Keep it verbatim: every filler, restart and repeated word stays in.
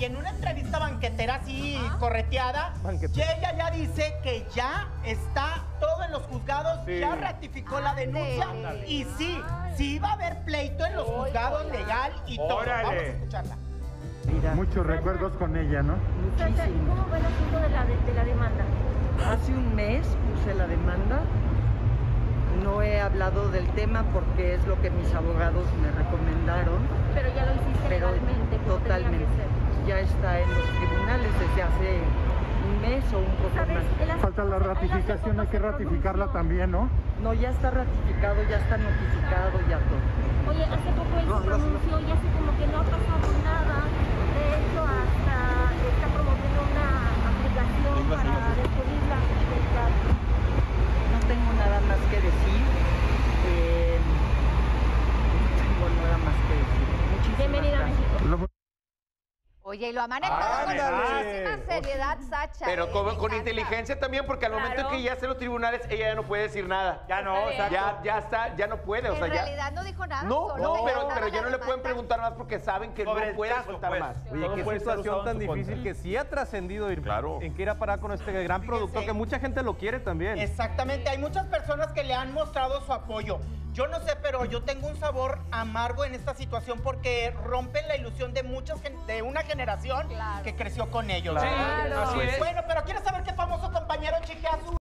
y en una entrevista banquetera así correteada, Banquetera. y ella ya dice que ya está todo en los juzgados, Sí. ya ratificó la denuncia Ándale. y sí, sí va a haber pleito en los juzgados legal y todo. Órale. Vamos a escucharla. Mira, Muchos recuerdos con ella, ¿no? Sasha, ¿y muchísimo. cómo va el asunto de la, de, de la demanda? Hace un mes puse la demanda. No he hablado del tema porque es lo que mis abogados me recomendaron, Pero ya lo hiciste pero legalmente, como tenía que totalmente. ser. Ya está en los tribunales desde hace un mes o un poco ¿Sabes? más. Él hace Falta la poco- él hace ratificación, poco hay que se ratificarla pronunció. también, ¿no? No, ya está ratificado, ya está notificado, ya todo. Oye, hace poco él se pronunció y hace como que no ha pasado nada. De hecho, hasta está promoviendo una aplicación para descubrir la identidad. No tengo nada más que decir. eh, no tengo nada más que decir. Muchísimas Bienvenida a gracias. México. Lo- Oye, y lo ha manejado con Ándale. muchísima seriedad, Sacha. Pero ¿eh? con, Me con encanta. inteligencia también, porque al momento Claro. que ya esté en los tribunales, ella ya no puede decir nada. Ya no, Está bien. exacto. Ya, ya está, ya no puede, o En sea, ya. realidad no dijo nada. No, solo no, me pero, encantaba pero ya la no le pueden demanda. preguntar más porque saben que Sobre no el puede caso, soltar pues. más. Todo Oye, qué puede estar situación usado en tan su difícil contra. que sí ha trascendido Irma, Claro. en que ir a parar con este gran Fíjese. productor que mucha gente lo quiere también. Exactamente, hay muchas personas que le han mostrado su apoyo. Yo no sé, pero yo tengo un sabor amargo en esta situación porque rompen la ilusión de muchas gen- de una generación Claro. que creció con ellos. Sí, Claro. así es. Bueno, pero ¿quieres saber qué famoso compañero chiquea su